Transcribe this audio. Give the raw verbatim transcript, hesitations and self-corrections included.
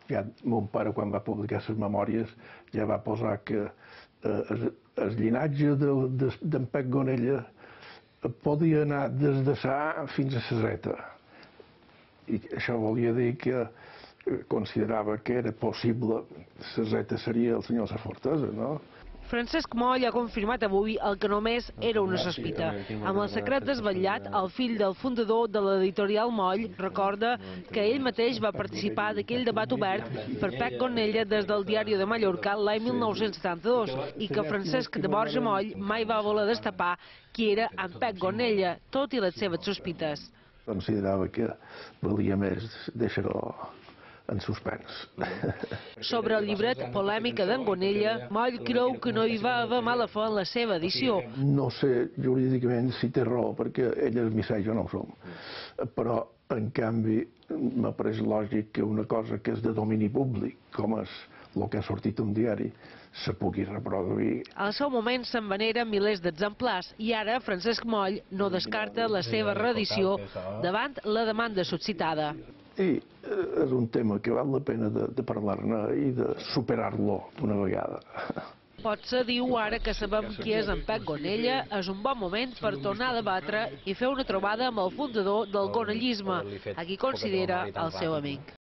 Ja mon pare, quan va publicar les memòries, ja va posar que eh, el llinatge d'en Pep Gonella podia anar des de Sà fins a Seseta. I això volia dir que considerava que era possible, Seseta seria el senyor de la Fortesa, no? Francesc Moll ha confirmat avui el que només era una sospita. Amb el secret desvetllat, el fill del fundador de l'editorial Moll recorda que ell mateix va participar d'aquell debat obert per Pep Gonella des del Diari de Mallorca l'any mil nou-cents setanta-dos i que Francesc de Borja Moll mai va voler destapar qui era en Pep Gonella, tot i les seves sospites. Considerava que valia més deixar-ho en suspens. Sobre el llibret Polèmica d'en Gonella, Moll creu que no hi va haver mala fe en la seva edició. No sé jurídicament si té raó, perquè ell és missa i jo no ho som. Però, en canvi, m'ha pareix lògic que una cosa que és de domini públic, com és el que ha sortit un diari, se pugui reproduir. Al seu moment se'n veneren milers d'exemplars i ara Francesc Moll no descarta la seva reedició davant la demanda suscitada. I és un tema que val la pena de, de parlar-ne i de superar-lo d'una vegada. Potser diu ara que sabem qui és en Pep Gonella, és un bon moment per tornar a debatre i fer una trobada amb el fundador del gonellisme, a qui considera el seu amic.